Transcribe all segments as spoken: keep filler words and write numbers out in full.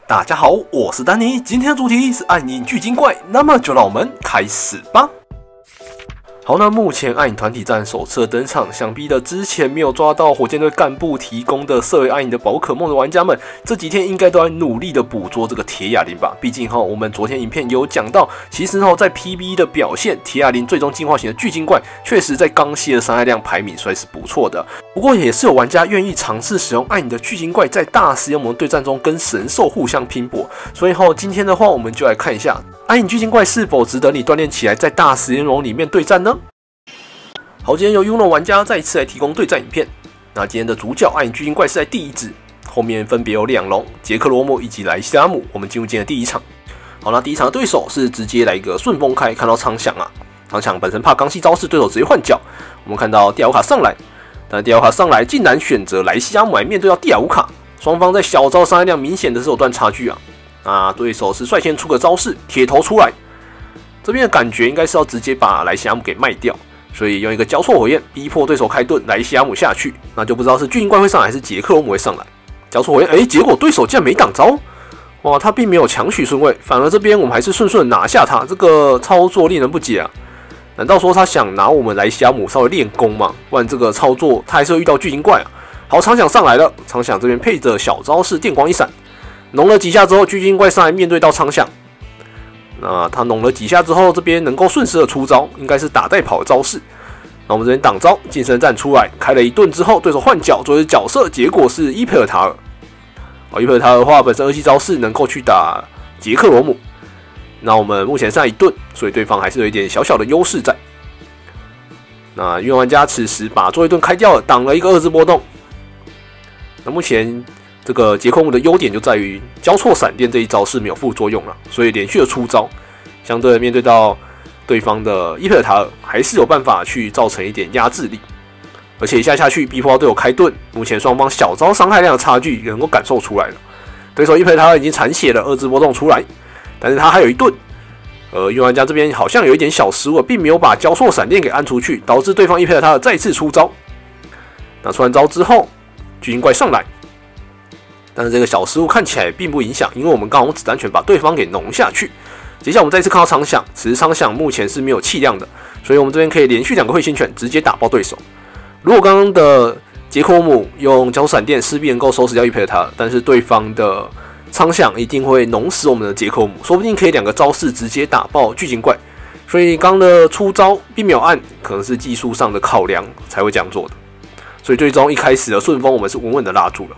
大家好，我是丹尼，今天的主题是暗影巨鲸怪，那么就让我们开始吧。好，那目前暗影团体战首次登场，想必的之前没有抓到火箭队干部提供的色为暗影的宝可梦的玩家们，这几天应该都在努力的捕捉这个铁哑铃吧。毕竟哈，我们昨天影片有讲到，其实哈在 P B 的表现，铁哑铃最终进化型的巨鲸怪，确实在刚系的伤害量排名算是不错的。不过也是有玩家愿意尝试使用暗影的巨鲸怪，在大实验魔对战中跟神兽互相拼搏。所以哈，今天的话我们就来看一下暗影巨鲸怪是否值得你锻炼起来，在大实验龙里面对战呢？好，今天由 Uno 玩家再一次来提供对战影片。那今天的主角暗影巨鲸怪是在第一只，后面分别有两龙、杰克罗姆以及莱西拉姆。我们进入今天的第一场。好，那第一场的对手是直接来一个顺风开，看到苍响啊，苍响本身怕刚系招式，对手直接换角。我们看到蒂亚乌卡上来，但蒂亚乌卡上来竟然选择莱西拉姆来面对到蒂亚乌卡，双方在小招伤害量明显的是有段差距啊。那对手是率先出个招式，铁头出来，这边的感觉应该是要直接把莱西拉姆给卖掉。所以用一个交错火焰逼迫对手开盾，莱西亚姆下去，那就不知道是巨鲸怪会上来还是杰克罗姆会上来。交错火焰，哎，结果对手竟然没挡招，哇，他并没有强取顺位，反而这边我们还是顺顺拿下他，这个操作令人不解啊！难道说他想拿我们莱西亚姆稍微练功吗？不然这个操作他还是会遇到巨鲸怪啊。好，长响上来了，长响这边配着小招式电光一闪，弄了几下之后，巨鲸怪上来面对到长响。那他弄了几下之后，这边能够顺势的出招，应该是打带跑的招式。那我们这边挡招，近身战出来，开了一盾之后，对手换角作为角色，结果是伊佩尔塔尔。哦，伊佩尔塔尔的话，本身二系招式能够去打杰克罗姆。那我们目前上一盾，所以对方还是有一点小小的优势在。那运玩家此时把作为盾开掉了，挡了一个二字波动。那目前这个杰克罗姆的优点就在于交错闪电这一招是没有副作用了，所以连续的出招，相对的面对到对方的伊佩尔塔尔，还是有办法去造成一点压制力，而且一下下去逼迫到队友开盾，目前双方小招伤害量的差距也能够感受出来了。对手伊佩尔塔尔已经残血了，二字波动出来，但是他还有一盾。呃，运玩家这边好像有一点小失误，并没有把交错闪电给按出去，导致对方伊佩尔塔尔再次出招。那出完招之后，巨鲸怪上来。但是这个小失误看起来并不影响，因为我们刚好用子弹拳把对方给弄下去。接下来我们再次看到苍响，此时苍响目前是没有气量的，所以我们这边可以连续两个彗星拳直接打爆对手。如果刚刚的杰克罗姆用交错闪电势必能够收拾掉伊佩尔塔尔，但是对方的苍响一定会弄死我们的杰克罗姆，说不定可以两个招式直接打爆巨鲸怪。所以刚刚的出招并没有按，可能是技术上的考量才会这样做的。所以最终一开始的顺风我们是稳稳的拉住了。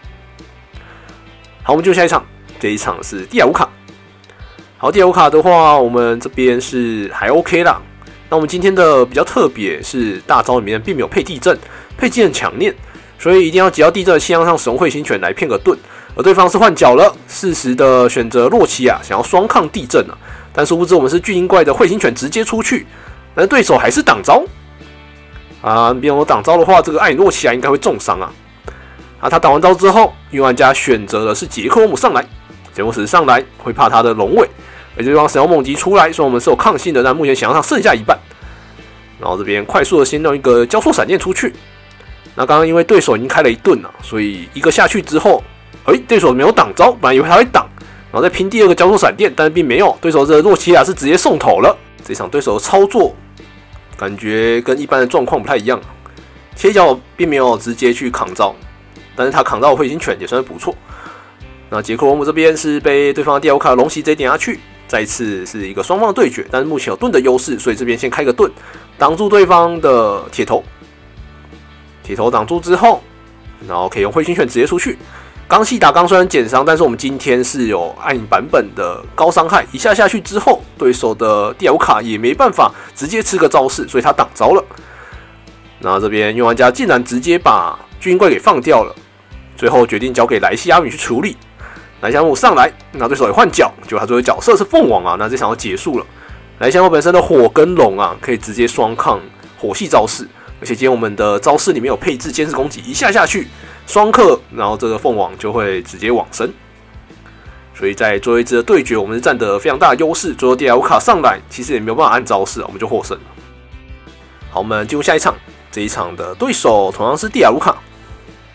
好，我们就下一场，这一场是蒂亚乌卡。好，蒂亚乌卡的话，我们这边是还 OK 啦。那我们今天的比较特别是大招里面并没有配地震，配技能强念，所以一定要挤到地震的气量上使用彗星拳来骗个盾。而对方是换角了，适时的选择洛奇亚，想要双抗地震啊。但殊不知我们是巨鹰怪的彗星拳直接出去，但是对手还是挡招啊！别有挡招的话，这个暗影洛奇亚应该会重伤啊。啊，他打完招之后，运玩家选择的是杰克罗姆上来，杰克罗姆上来会怕他的龙尾，而且对方神妖猛击出来，所以我们是有抗性的，但目前想要上剩下一半。然后这边快速的先用一个交错闪电出去。那刚刚因为对手已经开了一盾了，所以一个下去之后，哎，对手没有挡招，本来以为他会挡，然后再拼第二个交错闪电，但是并没有，对手的洛奇亚是直接送头了。这场对手的操作感觉跟一般的状况不太一样，切角并没有直接去扛招。但是他扛到彗星拳也算是不错。那杰克罗姆这边是被对方的蒂亚乌卡龙袭直接点下去，再一次是一个双方的对决，但是目前有盾的优势，所以这边先开个盾挡住对方的铁头。铁头挡住之后，然后可以用彗星拳直接出去。刚系打刚虽然减伤，但是我们今天是有暗影版本的高伤害，一下下去之后，对手的蒂亚乌卡也没办法直接吃个招式，所以他挡招了。那这边运玩家竟然直接把巨鹰怪给放掉了。最后决定交给莱西亚姆去处理。莱西亚姆上来，那对手也换角，结果他作为角色是凤凰啊，那这场要结束了。莱西亚姆本身的火跟龙啊，可以直接双抗火系招式，而且今天我们的招式里面有配置监视攻击，一下下去双克，然后这个凤凰就会直接往生。所以在最后一支的对决，我们是占得非常大的优势。最后蒂亚乌卡上来，其实也没有办法按招式，我们就获胜了。好，我们进入下一场，这一场的对手同样是蒂亚乌卡。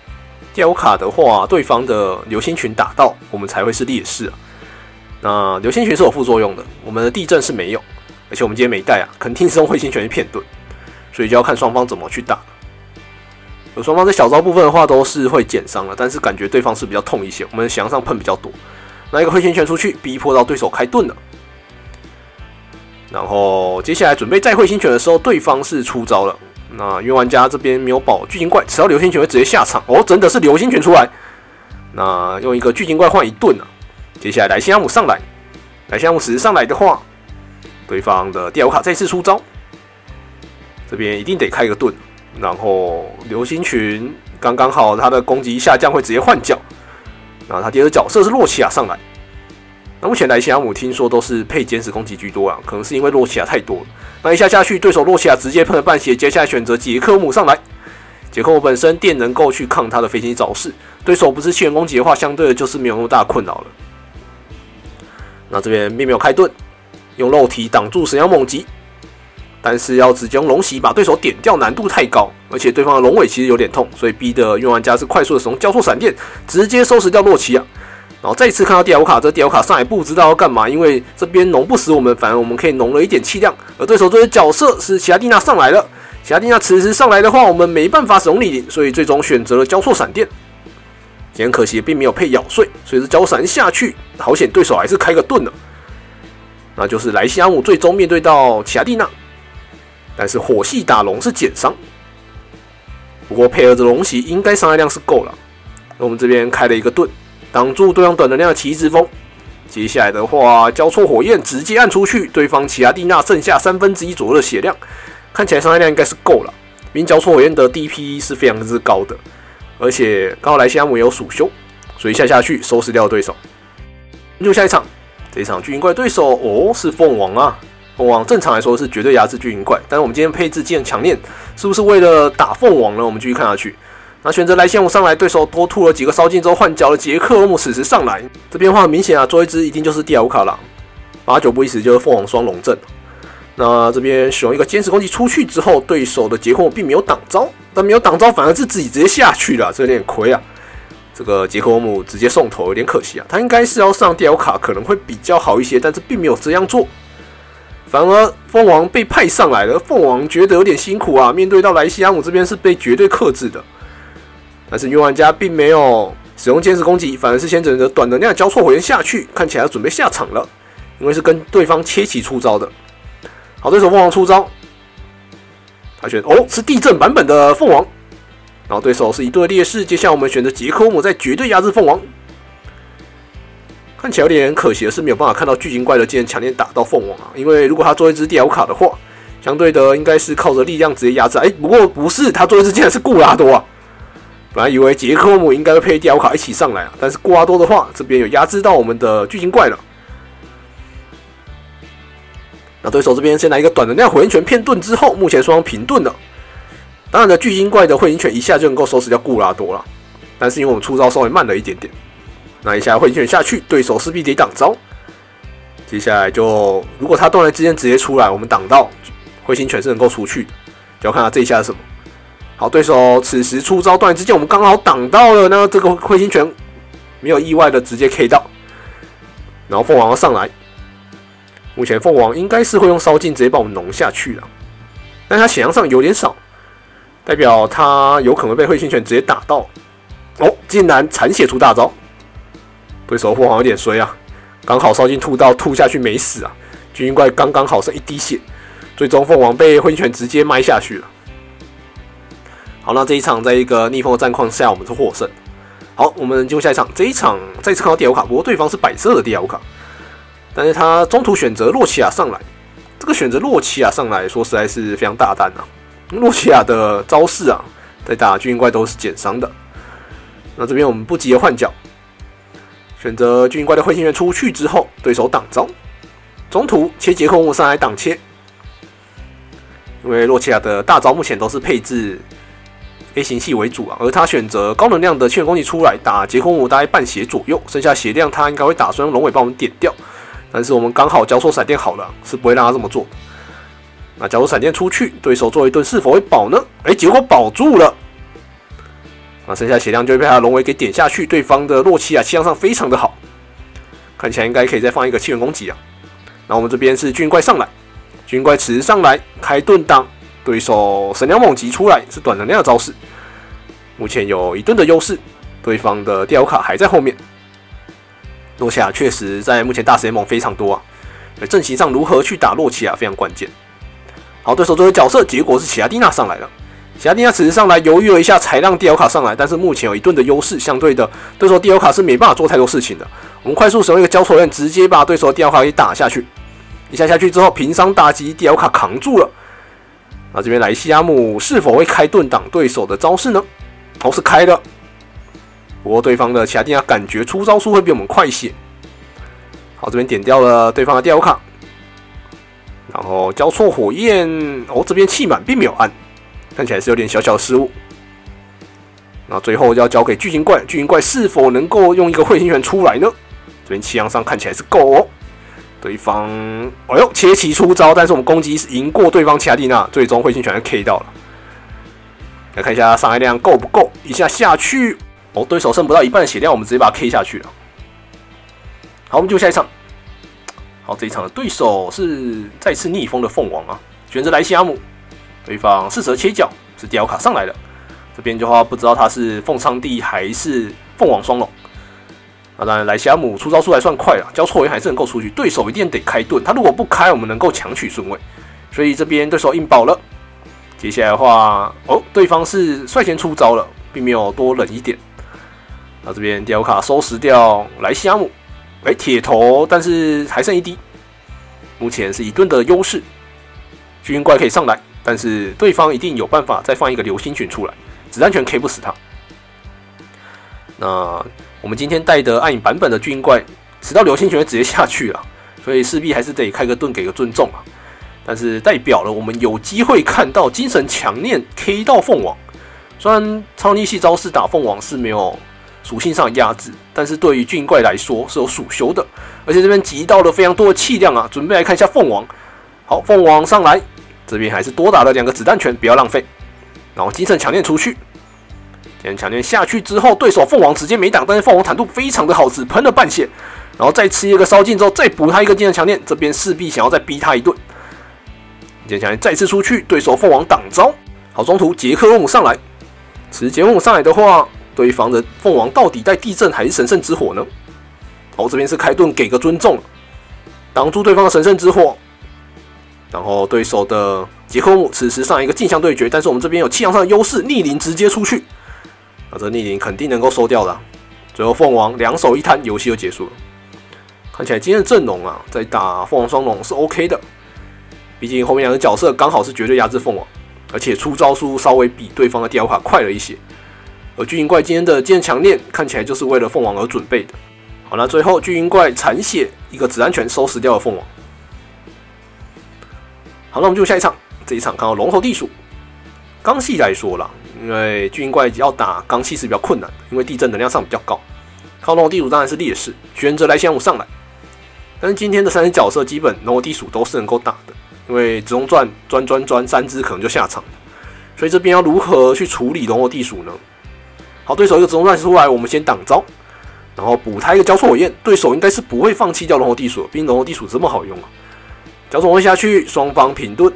电摇卡的话，对方的流星群打到我们才会是劣势啊。那流星群是有副作用的，我们的地震是没有，而且我们今天没带啊，肯定是用彗星拳去骗盾，所以就要看双方怎么去打。有双方在小招部分的话都是会减伤了，但是感觉对方是比较痛一些，我们翔上喷比较多。那一个彗星拳出去，逼迫到对手开盾了。然后接下来准备再彗星拳的时候，对方是出招了。那冤玩家这边没有保巨鲸怪，只要流星拳会直接下场哦，真的是流星拳出来。那用一个巨鲸怪换一盾啊。接下来莱西亚姆上来，莱西亚姆死上来的话，对方的电摇卡再次出招，这边一定得开个盾。然后流星群刚刚好，他的攻击下降会直接换角。然后他第二个角色是洛奇亚上来。那目前莱西亚姆听说都是配歼十攻击居多啊，可能是因为洛奇亚太多了。那一下下去，对手洛奇亚直接喷了半血，接下来选择杰克姆上来。杰克姆本身电能够去抗他的飞行招式，对手不是气源攻击的话，相对的就是没有那么大的困扰了。那这边并没有开盾，用肉体挡住神妖猛击，但是要直接用龙袭把对手点掉，难度太高，而且对方的龙尾其实有点痛，所以逼得冤玩家是快速的使用交错闪电，直接收拾掉洛奇亚。然后再次看到电摇卡，这电摇卡上来不知道要干嘛，因为这边农不死我们，反而我们可以农了一点气量。而对手这些角色是奇亚蒂娜上来了，奇亚蒂娜此时上来的话，我们没办法使用力领，所以最终选择了交错闪电。今天可惜并没有配咬碎，所以是交闪下去，好险对手还是开个盾了。那就是莱西亚姆最终面对到奇亚蒂娜，但是火系打龙是减伤，不过配合着龙袭应该伤害量是够了。那我们这边开了一个盾。挡住对方短能量的奇异之风，接下来的话交错火焰直接按出去，对方奇亚蒂娜剩下三分之一左右的血量，看起来伤害量应该是够了。因为交错火焰的 D P 是非常之高的，而且刚好莱西亚姆也有暑修，所以下下去收拾掉对手。就下一场，这一场巨鹰怪对手哦是凤王啊，凤王正常来说是绝对压制巨鹰怪，但是我们今天配置技能强练，是不是为了打凤王呢？我们继续看下去。那选择莱西亚姆上来，对手多吐了几个烧尽之后换角了杰克欧姆此时上来，这边的话很明显啊，做一只一定就是蒂亚乌卡朗，八九不离十就是凤凰双龙阵。那这边使用一个歼十攻击出去之后，对手的杰克欧姆并没有挡招，但没有挡招反而是自己直接下去了，这有点亏啊。这个杰克欧姆直接送头，有点可惜啊，他应该是要上蒂亚乌卡可能会比较好一些，但是并没有这样做。反而凤凰被派上来了，凤凰觉得有点辛苦啊，面对到莱西亚姆这边是被绝对克制的。但是冤玩家并没有使用歼十攻击，反而是先整个短能量交错火焰下去，看起来要准备下场了，因为是跟对方切齐出招的。好，对手凤凰出招，他选哦是地震版本的凤凰，然后对手是一队劣势。接下来我们选择杰克欧姆在绝对压制凤凰，看起来有点可惜的是没有办法看到巨鲸怪的技能强烈打到凤凰啊，因为如果他做一只电摇卡的话，相对的应该是靠着力量直接压制。哎，不过不是，他做一只竟然是固拉多啊！本来以为杰克欧姆应该会配电摇卡一起上来啊，但是固拉多的话，这边有压制到我们的巨鲸怪了。那对手这边先来一个短能量火焰拳骗盾之后，目前双方平盾了。当然的巨鲸怪的火焰拳一下就能够收拾掉固拉多了，但是因为我们出招稍微慢了一点点，那一下火焰拳下去，对手势必得挡招。接下来就如果他断雷之间直接出来，我们挡到彗星拳是能够出去的，就要看他这一下是什么。好，对手此时出招断雷之间，我们刚好挡到了，那这个彗星拳没有意外的直接 K 到，然后凤凰要上来。目前凤凰应该是会用烧尽直接把我们农下去了，但他血量上有点少，代表他有可能被彗星拳直接打到。哦，竟然残血出大招，对手凤凰有点衰啊，刚好烧尽吐到吐下去没死啊，巨鹰怪刚刚好剩一滴血，最终凤凰被彗星拳直接埋下去了。好，那这一场在一个逆风的战况下，我们是获胜。好，我们进入下一场。这一场再次看到地摇卡，不过对方是白色的地摇卡，但是他中途选择洛奇亚上来。这个选择洛奇亚上来说实在是非常大胆啊！洛奇亚的招式啊，在打巨鹰怪都是减伤的。那这边我们不急的换角，选择巨鹰怪的彗星拳出去之后，对手挡招，中途切杰克欧姆上来挡切。因为洛奇亚的大招目前都是配置 A 型系为主啊，而他选择高能量的气源攻击出来打杰克欧姆大概半血左右，剩下血量他应该会打算用龙尾帮我们点掉，但是我们刚好交错闪电好了，是不会让他这么做的。那交错闪电出去，对手做一顿是否会保呢？哎，结果保住了。 那剩下血量就会被他的龙尾给点下去。对方的洛奇亚气量上非常的好，看起来应该可以再放一个气源攻击啊。那我们这边是巨鹰怪上来，巨鹰怪此时上来开盾挡，对手神鸟猛击出来是短能量的招式，目前有一盾的优势，对方的吊卡还在后面。洛奇亚确实在目前大神猛非常多啊，阵型上如何去打洛奇亚非常关键。好，对手这位角色结果是奇亚蒂娜上来了。奇亚蒂娜此时上来犹豫了一下，才让蒂奥卡上来，但是目前有一盾的优势，相对的对手蒂奥卡是没办法做太多事情的。我们快速使用一个交错刃，直接把对手的蒂奥卡给打下去。一下下去之后，平伤打击，蒂奥卡扛住了。那这边莱西亚姆是否会开盾挡对手的招式呢？哦，是开的。不过对方的奇亚蒂娜感觉出招速会比我们快一些。好，这边点掉了对方的蒂奥卡，然后交错火焰，哦，这边气满并没有按。看起来是有点小小的失误，那最后要交给巨鲸怪，巨鲸怪是否能够用一个彗星拳出来呢？这边气量上看起来是够哦。对方，哎呦，切旗出招，但是我们攻击是赢过对方奇亚蒂娜，最终彗星拳就 K 到了。来看一下伤害量够不够，一下下去，哦，对手剩不到一半的血量，我们直接把它 K 下去了。好，我们就下一场。好，这一场的对手是再次逆风的凤凰啊，选择莱西亚姆。对方四蛇切角是迪奥卡上来的，这边的话不知道他是凤苍帝还是凤凰双龙。那当然莱西亚姆出招速还算快了，交错也还是能够出去，对手一定得开盾，他如果不开，我们能够强取顺位，所以这边对手硬保了。接下来的话，哦，对方是率先出招了，并没有多忍一点。那这边迪奥卡收拾掉莱西亚姆，哎，铁头，但是还剩一滴，目前是一盾的优势，巨鹰怪可以上来。但是对方一定有办法再放一个流星拳出来，子弹拳 K 不死他。那我们今天带的暗影版本的巨鹰怪，吃到流星拳直接下去了，所以势必还是得开个盾给个尊重啊。但是代表了我们有机会看到精神强念 K 到凤凰。虽然超逆系招式打凤凰是没有属性上的压制，但是对于巨鹰怪来说是有属修的，而且这边集到了非常多的气量啊。准备来看一下凤凰。好，凤凰上来。这边还是多打了两个子弹拳，不要浪费。然后精神强念出去，精神强念下去之后，对手凤凰直接没挡，但是凤凰坦度非常的好，只喷了半血。然后再吃一个烧尽之后，再补他一个精神强念，这边势必想要再逼他一顿。精神强念再次出去，对手凤凰挡招。好，中途杰克罗姆上来，此时杰克罗姆上来的话，对方的凤凰到底带地震还是神圣之火呢？好，这边是开盾给个尊重，挡住对方的神圣之火。然后对手的杰克姆此时上一个镜像对决，但是我们这边有气量上的优势，逆鳞直接出去，那这逆鳞肯定能够收掉的、啊。最后凤凰两手一摊，游戏就结束了。看起来今天的阵容啊，在打凤凰双龙是 OK 的，毕竟后面两个角色刚好是绝对压制凤凰，而且出招速稍微比对方的迪奥卡快了一些。而巨鹰怪今天的剑强念看起来就是为了凤凰而准备的。好，那最后巨鹰怪残血一个子弹拳收拾掉了凤凰。好，那我们就下一场。这一场看到龙头地鼠，刚系来说啦，因为巨鹰怪要打刚系是比较困难的，因为地震能量上比较高。靠龙头地鼠当然是劣势，选择莱西亚姆上来。但是今天的三只角色基本龙头地鼠都是能够打的，因为直龙钻钻钻钻三只可能就下场了，所以这边要如何去处理龙头地鼠呢？好，对手一个直龙钻出来，我们先挡招，然后补他一个交错火焰，对手应该是不会放弃掉龙头地鼠，毕竟龙头地鼠这么好用啊。交错火焰下去，双方平盾。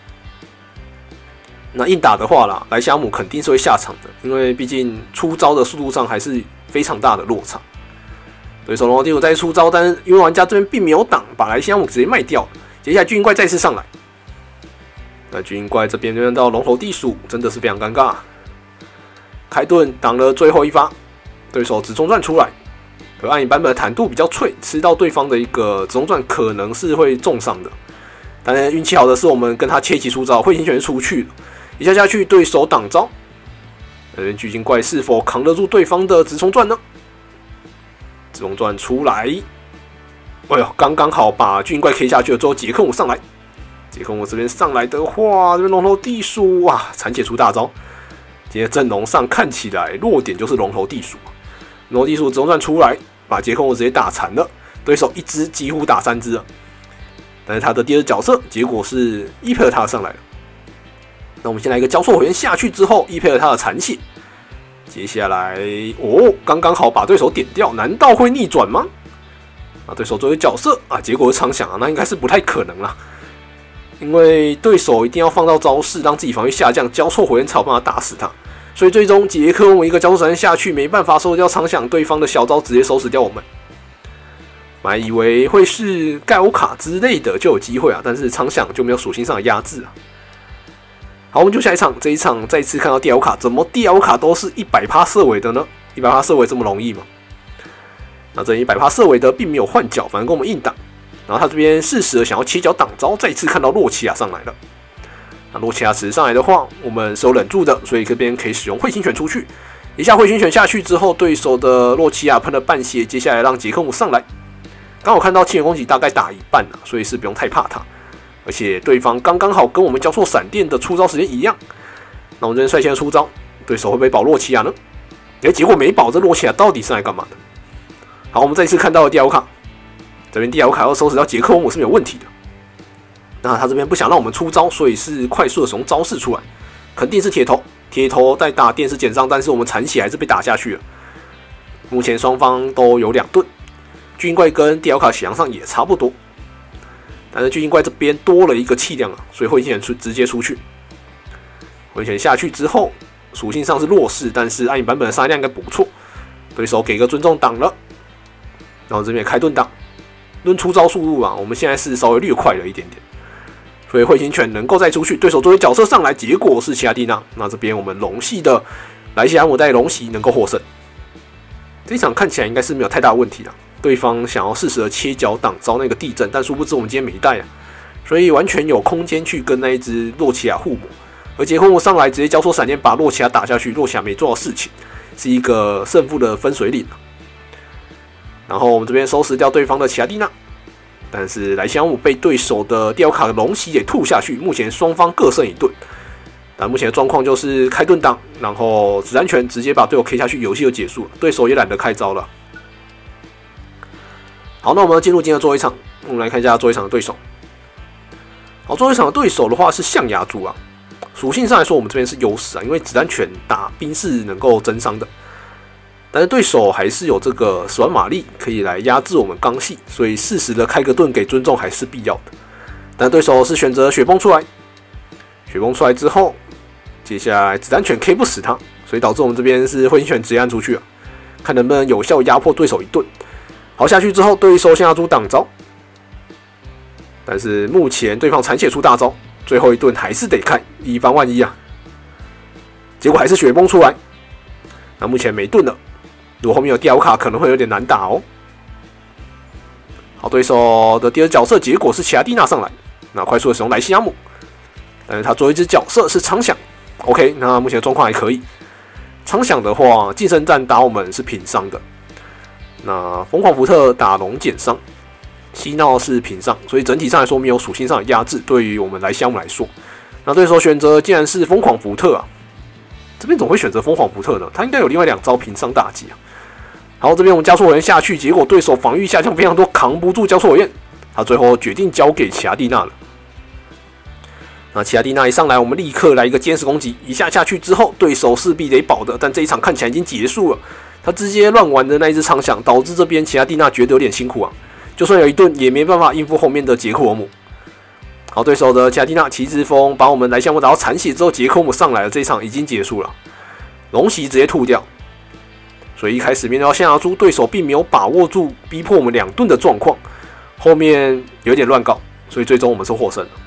那硬打的话啦，莱西亚姆肯定是会下场的，因为毕竟出招的速度上还是非常大的落差。对手龙头地鼠再出招，但是因为玩家这边并没有挡，把莱西亚姆直接卖掉了。接下来巨鹰怪再次上来，那巨鹰怪这边面到龙头地鼠真的是非常尴尬，开盾挡了最后一发，对手直冲钻出来。而暗影版本的坦度比较脆，吃到对方的一个直冲钻可能是会重伤的。但是运气好的是，我们跟他切齐出招，彗星拳出去了，一下下去，对手挡招。这边巨鲸怪是否扛得住对方的直冲钻呢？直冲钻出来，哎呦，刚刚好把巨鲸怪 K 下去了。之后杰克姆上来，杰克姆这边上来的话，这边龙头地鼠哇，残血出大招。今天阵容上看起来弱点就是龙头地鼠。龙头地鼠直冲钻出来，把杰克姆直接打残了，对手一只几乎打三只了。但是他的第二角色结果是伊佩尔塔上来了。那我们先来一个交错火焰下去之后，伊佩尔塔的残血， 接下来哦，刚刚好把对手点掉，难道会逆转吗？啊，对手作为角色啊，结果是苍响啊，那应该是不太可能啦，因为对手一定要放到招式，让自己防御下降，交错火焰才有办法打死他。所以最终杰克我一个交错闪电下去，没办法收掉苍响，对方的小招直接收拾掉我们。本来以为会是盖欧卡之类的就有机会啊，但是苍响就没有属性上的压制啊。好，我们就下一场，这一场再次看到地奥卡，怎么地奥卡都是 百分之百 射尾的呢？ 百分之百 射尾这么容易吗？那这 百分之百 射尾的并没有换角，反而跟我们硬挡。然后他这边适时的想要切角挡招，再次看到洛奇亚上来了。那洛奇亚此上来的话，我们是有忍住的，所以这边可以使用彗星拳出去。一下彗星拳下去之后，对手的洛奇亚喷了半血，接下来让杰克姆上来。刚好看到气源攻击大概打一半啊，所以是不用太怕他。而且对方刚刚好跟我们交错闪电的出招时间一样，那我们这边率先出招，对手会不会保洛奇亚呢？哎，结果没保，这洛奇亚到底是来干嘛的？好，我们再一次看到了地奥卡，这边地奥卡要收拾到杰克欧姆是没有问题的。那他这边不想让我们出招，所以是快速的使用招式出来，肯定是铁头，铁头在打电视减伤，但是我们残血还是被打下去了。目前双方都有两盾，巨鹰怪跟地奥卡血量上也差不多。但是巨鹰怪这边多了一个气量啊，所以彗星拳出直接出去。彗星拳下去之后，属性上是弱势，但是暗影版本的杀力量应该不错。对手给个尊重挡了，然后这边也开盾挡。论出招速度啊，我们现在是稍微略快了一点点，所以彗星拳能够再出去。对手作为角色上来，结果是奇亚蒂娜。那这边我们龙系的莱西安姆带龙袭能够获胜。这一场看起来应该是没有太大问题了。对方想要适时的切角挡招那个地震，但殊不知我们今天没带啊，所以完全有空间去跟那一只洛奇亚互磨。而杰克姆上来直接交错闪电把洛奇亚打下去，洛奇亚没做到事情，是一个胜负的分水岭。然后我们这边收拾掉对方的奇亚蒂娜，但是莱西安姆被对手的地奥卡的龙袭给吐下去，目前双方各胜一盾。但目前的状况就是开盾挡，然后子弹拳直接把队友 K 下去，游戏就结束了，对手也懒得开招了。好，那我们进入今天的最后一场，我们来看一下最后一场的对手。好，最后一场的对手的话是象牙猪啊，属性上来说我们这边是优势啊，因为子弹拳打兵是能够增伤的，但是对手还是有这个十万马力可以来压制我们刚系，所以适时的开个盾给尊重还是必要的。但对手是选择雪崩出来，雪崩出来之后，接下来子弹拳 K 不死他，所以导致我们这边是彗星拳直接按出去了，看能不能有效压迫对手一盾。好，下去之后对手象牙猪挡招，但是目前对方残血出大招，最后一盾还是得看，以防万一啊。结果还是雪崩出来，那目前没盾了，如果后面有地奥卡可能会有点难打哦。好，对手的第二角色结果是奇亚蒂娜上来，那快速的使用莱西亚姆，但是他作为一只角色是苍响 ，OK， 那目前的状况还可以。苍响的话，近身战打我们是平伤的。那疯狂福特打龙减伤，嬉闹是平上，所以整体上来说没有属性上的压制。对于我们莱西亚姆来说，那对手选择竟然是疯狂福特啊，这边怎么会选择疯狂福特呢？他应该有另外两招平伤大击啊。好，这边我们交错火焰下去，结果对手防御下降非常多，扛不住交错火焰，他最后决定交给奇亚蒂娜了。那奇亚蒂娜一上来，我们立刻来一个歼十攻击，一下下去之后，对手势必得保的，但这一场看起来已经结束了。他直接乱玩的那一只苍响，导致这边奇亚蒂娜觉得有点辛苦啊，就算有一盾也没办法应付后面的杰克欧姆。好，对手的奇亚蒂娜骑之风把我们莱西亚姆打到残血之后，杰克欧姆上来了，这一场已经结束了，龙袭直接吐掉。所以一开始面对到象牙猪，对手并没有把握住逼迫我们两盾的状况，后面有点乱搞，所以最终我们是获胜了。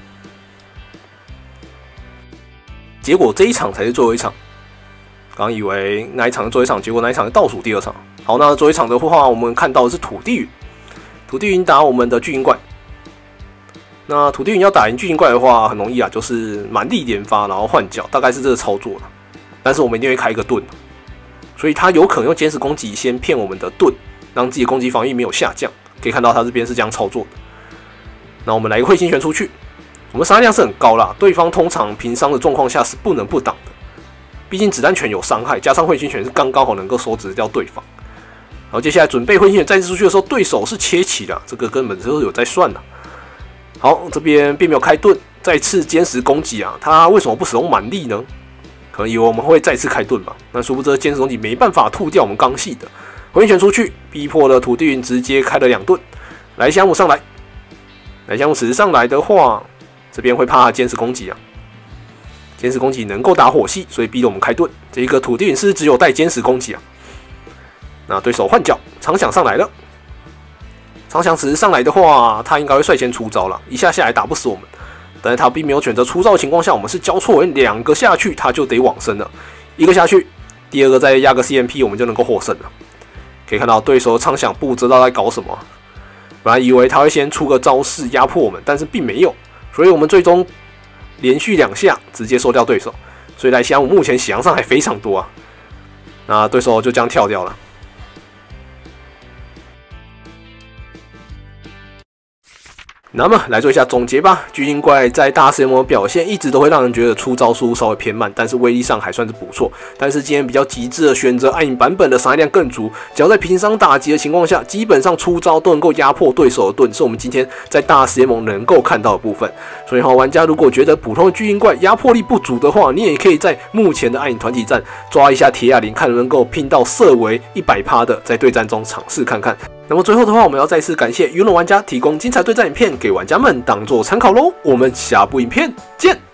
结果这一场才是最后一场。刚以为那一场是最后一场，结果那一场是倒数第二场。好，那最后一场的话，我们看到的是土地云，土地云打我们的巨鹰怪。那土地云要打赢巨鹰怪的话，很容易啊，就是蛮力连发，然后换角，大概是这个操作了。但是我们一定会开一个盾，所以他有可能用歼十攻击先骗我们的盾，让自己的攻击防御没有下降。可以看到他这边是这样操作的。那我们来一个彗星拳出去，我们杀力量是很高啦，对方通常平伤的状况下是不能不挡的。毕竟子弹拳有伤害，加上彗星拳是刚刚好能够收拾掉对方。然后接下来准备彗星拳再次出去的时候，对手是切旗的，这个根本就是有在算的。好，这边并没有开盾，再次歼十攻击啊，他为什么不使用蛮力呢？ 可能以为我们会再次开盾嘛，那殊不知坚实攻击没办法吐掉我们刚系的回旋拳出去，逼迫了土地云直接开了两盾。来香姆上来，来香姆此时上来的话，这边会怕他坚实攻击啊。坚实攻击能够打火系，所以逼得我们开盾。这一个土地陨是只有带坚实攻击啊。那对手换角，长响上来了。长响此时上来的话，他应该会率先出招了，一下下来打不死我们。但是他并没有选择出招的情况下，我们是交错为两个下去，他就得往生了。一个下去，第二个再压个 C M P， 我们就能够获胜了。可以看到对手长响不知道在搞什么，本来以为他会先出个招式压迫我们，但是并没有，所以我们最终连续两下直接收掉对手。所以来香姆目前血量上还非常多啊，那对手就这样跳掉了。那么来做一下总结吧。巨鲸怪在大师联盟的表现一直都会让人觉得出招速度稍微偏慢，但是威力上还算是不错。但是今天比较极致的选择暗影版本的伤害量更足，只要在平伤打击的情况下，基本上出招都能够压迫对手的盾，是我们今天在大师联盟能够看到的部分。所以哈，玩家如果觉得普通的巨鲸怪压迫力不足的话，你也可以在目前的暗影团体战抓一下铁哑铃，看能不能够拼到色为 百分之百 的，在对战中尝试看看。那么最后的话，我们要再次感谢云龙玩家提供精彩对战影片给玩家们当做参考喽。我们下部影片见。